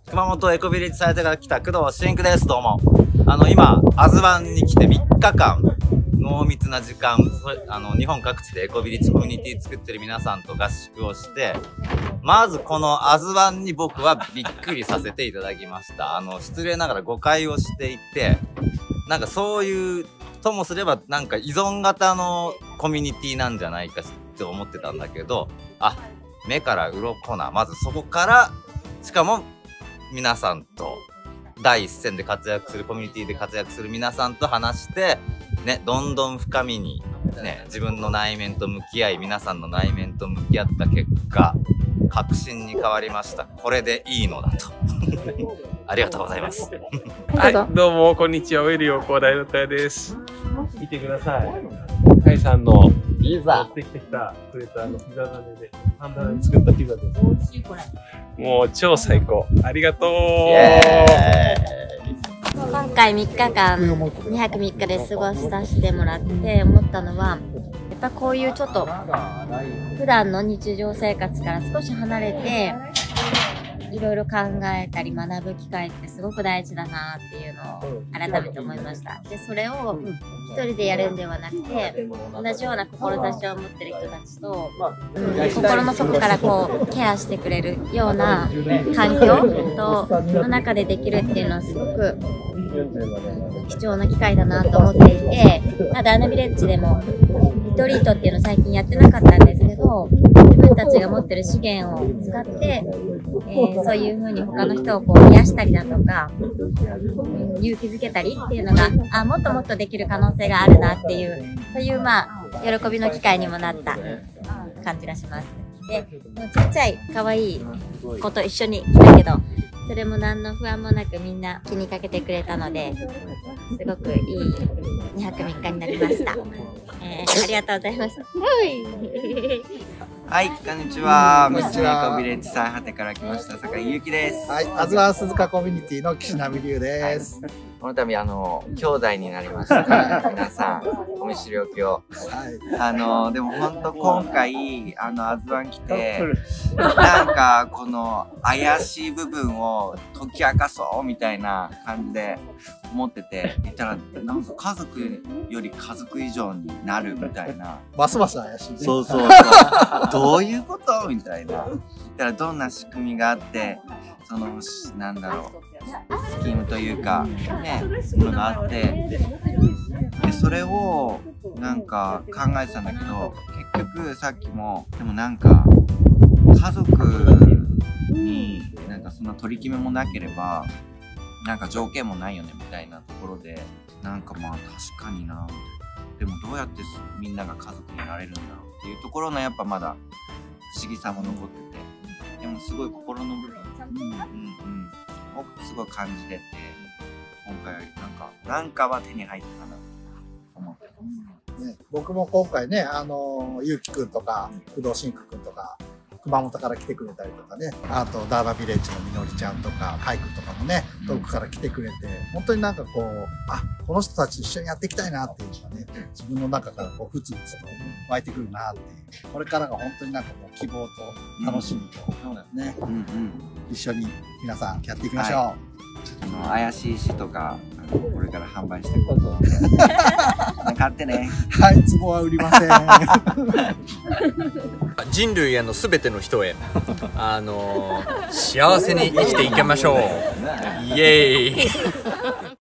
熊本エコビレッジサイトから来た工藤真久です。どうも。今、アズワンに来て3日間、濃密な時間、日本各地でエコビレッジコミュニティ作ってる皆さんと合宿をして、まずこのアズワンに僕はびっくりさせていただきました。失礼ながら誤解をしていて、なんかそういう、ともすればなんか依存型のコミュニティなんじゃないかって思ってたんだけど、目から鱗な。まずそこから、しかも皆さんと第一線で活躍するコミュニティで活躍する皆さんと話してね、どんどん深みにね、自分の内面と向き合い、皆さんの内面と向き合った結果、確信に変わりました。これでいいのだとありがとうございますはい、どうもこんにちは。ウェルヨー高大のたやです。見てください。カイさんのピザ持ってきてくれたピザ種でパンダで作ったピザです。もう超最高。ありがとう。 今回3日間2泊3日で過ごさせてもらって思ったのは、やっぱこういうちょっと普段の日常生活から少し離れていろいろ考えたり学ぶ機会ってすごく大事だなっていうのを改めて思いました。で、それを一人でやるんではなくて、同じような志を持ってる人たちと、心の底からこうケアしてくれるような環境の中でできるっていうのはすごく貴重な機会だなと思っていて、ダーナビレッジでもリトリートっていうのを最近やってなかったんですけど、自分たちが持ってる資源を使って、そういう風に他の人をこう癒したりだとか、勇気づけたりっていうのが、もっともっとできる可能性があるなっていう、そういう喜びの機会にもなった感じがします。で、もうちっちゃい可愛い子と一緒に来たけど、それも何の不安もなくみんな気にかけてくれたので、すごくいい2泊3日になりました。ありがとうございました。 はい、こんにちは。ムスメエコビレッジ最果てから来ました坂井ゆうきです。 はい、アズワン鈴鹿コミュニティの岸波龍です。 この度兄弟になりました。皆さんお見知りおきを。はい。でも本当今回アズワン来てなんかこの怪しい部分を解き明かそうみたいな感じで思ってて、言ったらなんか家族より家族以上になるみたいな。 ますます怪しいね。 そうそうそう。どういうことみたいな。言ったらどんな仕組みがあって、なんだろう。スキームというか、ね、そういうのがあって、で、それをなんか考えてたんだけど、結局さっきも、でもなんか、家族になんかそんな取り決めもなければ、なんか条件もないよねみたいなところで、なんか確かにな、でもどうやってみんなが家族になれるんだろうっていうところのやっぱまだ不思議さも残ってて、でもすごい心の部分、をすごい感じてて、今回なんかは手に入ったかなと思ってます。 ね、僕も今回ね、ゆうきくんとか工藤真久くんとか熊本から来てくれたりとかね、あとダーナビレッジのみのりちゃんとかカイくんとかもね、遠くから来てくれて、本当になんかこう、この人たち一緒にやっていきたいなっていうのがね、自分の中からこうふつふつと湧いてくるなっていう、これからが本当になんかもう希望と楽しみと、ね、一緒に皆さんやっていきましょう。 怪しい石とかこれから販売していこうと思って買ってね。 はい、壺は売りません人類へのすべての人へ幸せに生きていきましょう。イエーイ